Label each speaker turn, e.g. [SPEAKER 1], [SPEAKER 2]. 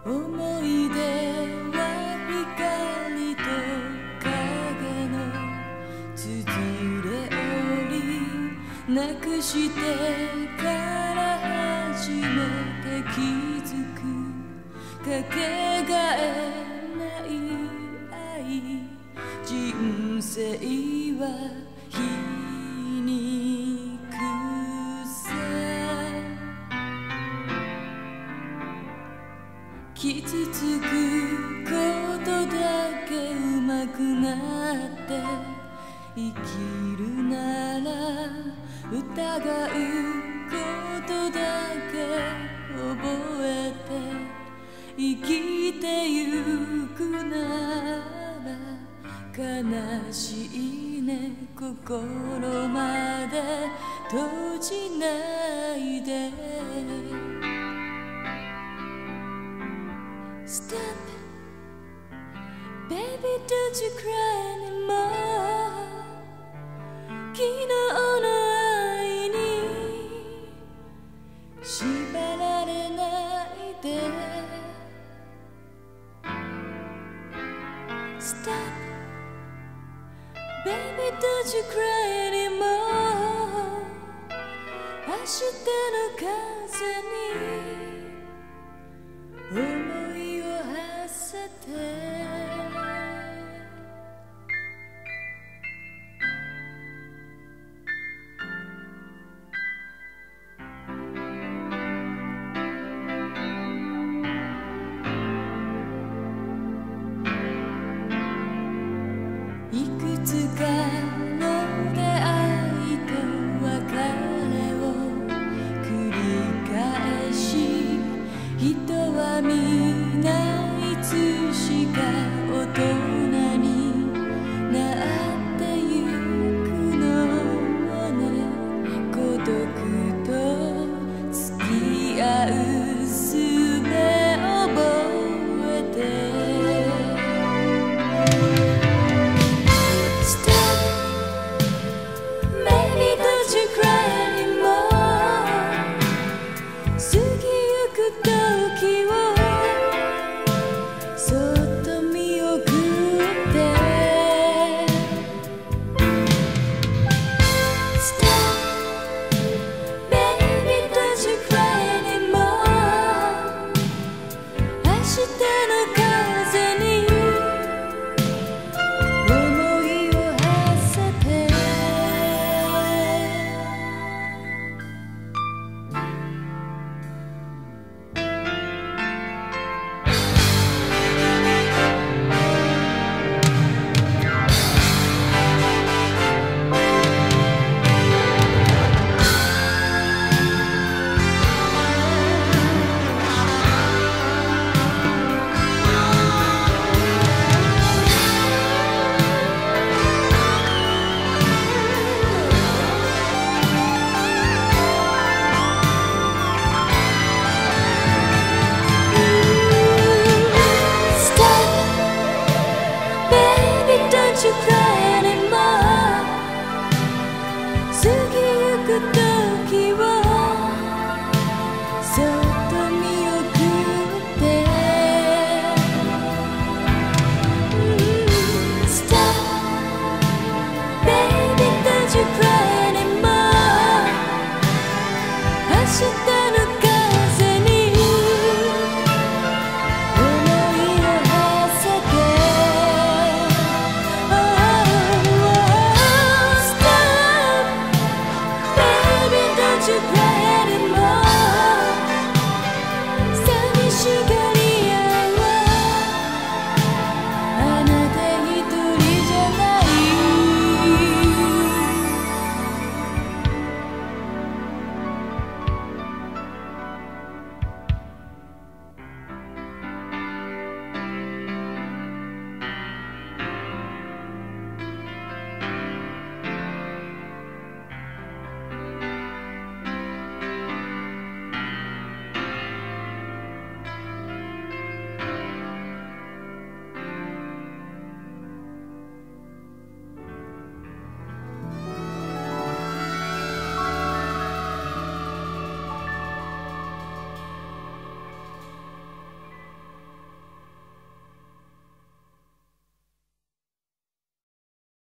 [SPEAKER 1] 思い出は光と影のつづれ折りなくしてから初めて気づくかけがえない愛人生は皮肉さ傷つくことだけうまくなって生きるなら疑うことだけ覚えて生きてゆくなら悲しいね心まで閉じないでStop Baby don't you cry anymore 昨日の愛に縛られないでStop Baby don't you cry anymore 明日の風に思いを馳せて